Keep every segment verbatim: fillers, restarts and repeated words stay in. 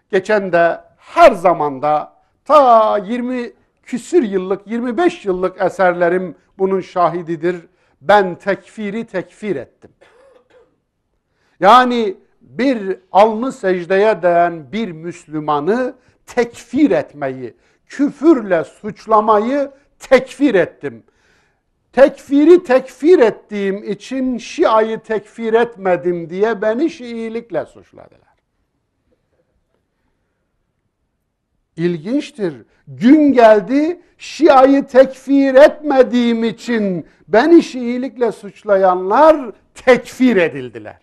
geçen de her zamanda ta yirmi küsür yıllık, yirmi beş yıllık eserlerim bunun şahididir. Ben tekfiri tekfir ettim. Yani bir alnı secdeye değen bir Müslümanı tekfir etmeyi, küfürle suçlamayı tekfir ettim. Tekfiri tekfir ettiğim için Şia'yı tekfir etmedim diye beni Şiilikle suçladılar. İlginçtir. Gün geldi, Şia'yı tekfir etmediğim için beni Şiilikle suçlayanlar tekfir edildiler.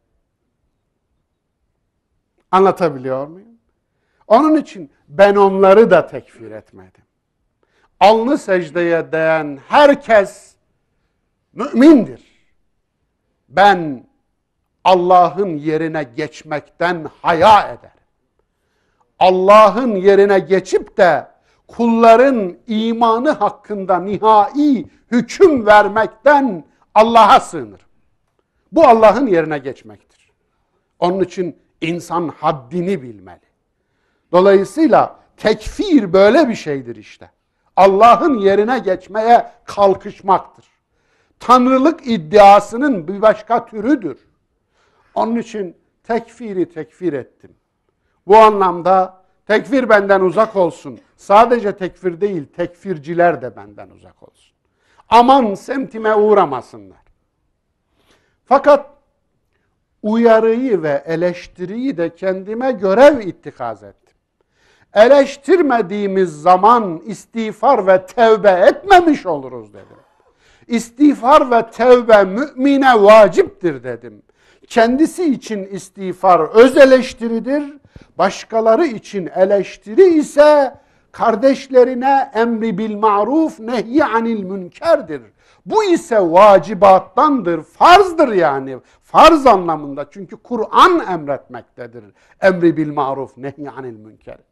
Anlatabiliyor muyum? Onun için ben onları da tekfir etmedim. Alnı secdeye değen herkes mümindir. Ben Allah'ın yerine geçmekten haya ederim. Allah'ın yerine geçip de kulların imanı hakkında nihai hüküm vermekten Allah'a sığınırım. Bu Allah'ın yerine geçmektir. Onun için insan haddini bilmeli. Dolayısıyla tekfir böyle bir şeydir işte. Allah'ın yerine geçmeye kalkışmaktır. Tanrılık iddiasının bir başka türüdür. Onun için tekfiri tekfir ettim. Bu anlamda tekfir benden uzak olsun. Sadece tekfir değil, tekfirciler de benden uzak olsun. Aman semtime uğramasınlar. Fakat uyarıyı ve eleştiriyi de kendime görev ittikaz ettim. Eleştirmediğimiz zaman istiğfar ve tevbe etmemiş oluruz dedim. İstiğfar ve tevbe mümine vaciptir dedim. Kendisi için istiğfar öz eleştiridir, başkaları için eleştiri ise kardeşlerine emri bil maruf nehy anil münkerdir. Bu ise vacibattandır, farzdır yani. Farz anlamında, çünkü Kur'an emretmektedir. Emri bil maruf nehy anil münker.